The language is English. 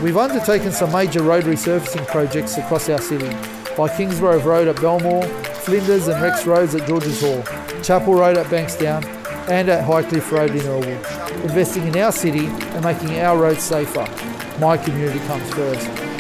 We've undertaken some major road resurfacing projects across our city, like Kingsgrove Road at Belmore, Flinders and Rex Roads at Georges Hall, Chapel Road at Bankstown, and at Highcliffe Road in Elwood. Investing in our city and making our roads safer. My community comes first.